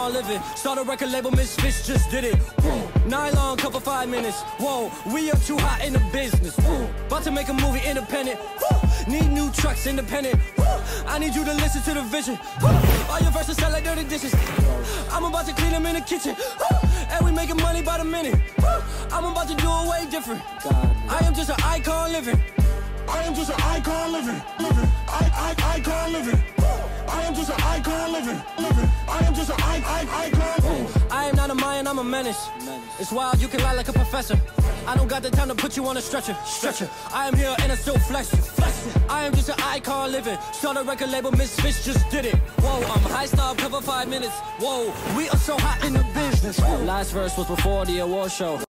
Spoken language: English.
icon living. Start a record label, Misfits just did it. Nylon cover 5 minutes. Whoa, we up too hot in the business. About to make a movie independent. Need new trucks independent. I need you to listen to the vision. All your verses sound like dirty dishes. I'm about to clean them in the kitchen. And we making money by the minute. I'm about to do it way different. I am just an icon living. I am just an icon living. Icon living. I am just an icon living. I am just an icon. I am not a Mayan, I'm a menace. It's wild, you can lie like a professor. I don't got the time to put you on a stretcher. I am here and I still flex. I am just an icon living. Start a record label, Misfits just did it. Whoa, I'm high style, cover 5 minutes. Whoa, we are so hot in the business. Last verse was before the award show.